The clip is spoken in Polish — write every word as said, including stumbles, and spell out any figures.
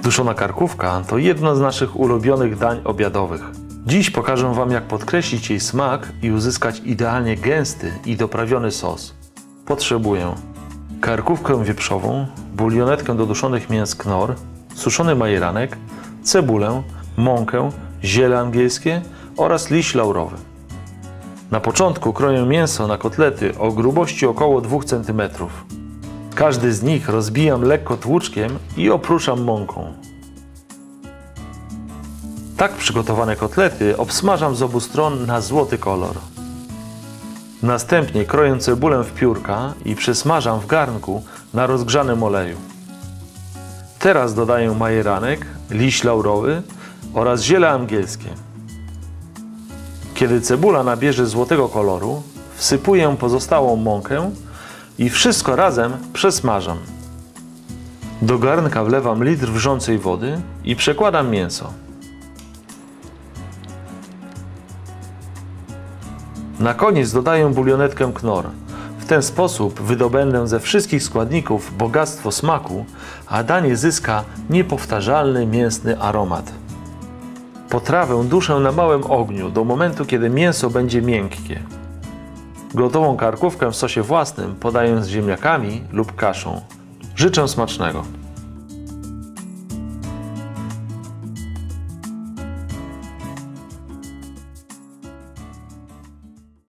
Duszona karkówka to jedno z naszych ulubionych dań obiadowych. Dziś pokażę Wam, jak podkreślić jej smak i uzyskać idealnie gęsty i doprawiony sos. Potrzebuję karkówkę wieprzową, bulionetkę do duszonych mięs Knorr, suszony majeranek, cebulę, mąkę, ziele angielskie oraz liść laurowy. Na początku kroję mięso na kotlety o grubości około dwóch centymetrów. Każdy z nich rozbijam lekko tłuczkiem i oprószam mąką. Tak przygotowane kotlety obsmażam z obu stron na złoty kolor. Następnie kroję cebulę w piórka i przesmażam w garnku na rozgrzanym oleju. Teraz dodaję majeranek, liść laurowy oraz ziele angielskie. Kiedy cebula nabierze złotego koloru, wsypuję pozostałą mąkę i wszystko razem przesmażam. Do garnka wlewam litr wrzącej wody i przekładam mięso. Na koniec dodaję bulionetkę Knorr. W ten sposób wydobędę ze wszystkich składników bogactwo smaku, a danie zyska niepowtarzalny mięsny aromat. Potrawę duszę na małym ogniu do momentu, kiedy mięso będzie miękkie. Gotową karkówkę w sosie własnym podaję z ziemniakami lub kaszą. Życzę smacznego.